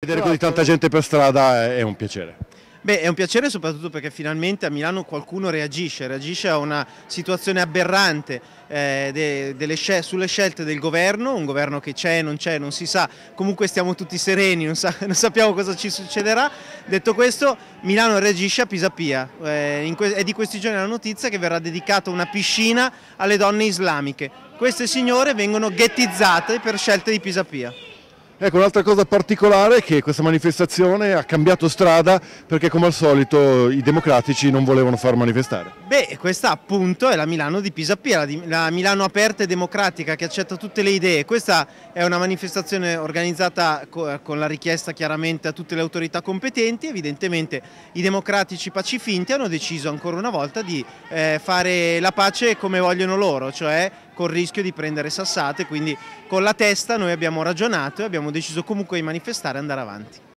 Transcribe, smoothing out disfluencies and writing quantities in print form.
Vedere così tanta gente per strada è un piacere. Beh, è un piacere soprattutto perché finalmente a Milano qualcuno reagisce a una situazione aberrante sulle scelte del governo, un governo che c'è, non si sa, comunque stiamo tutti sereni, non sappiamo cosa ci succederà. Detto questo, Milano reagisce a Pisapia, è di questi giorni la notizia che verrà dedicata una piscina alle donne islamiche. Queste signore vengono ghettizzate per scelte di Pisapia. Ecco, un'altra cosa particolare è che questa manifestazione ha cambiato strada perché come al solito i democratici non volevano far manifestare. Beh, questa appunto è la Milano di Pisapia, la Milano aperta e democratica che accetta tutte le idee. Questa è una manifestazione organizzata con la richiesta chiaramente a tutte le autorità competenti. Evidentemente i democratici pacifinti hanno deciso ancora una volta di fare la pace come vogliono loro, cioè col rischio di prendere sassate, quindi con la testa noi abbiamo ragionato e abbiamo deciso comunque di manifestare e andare avanti.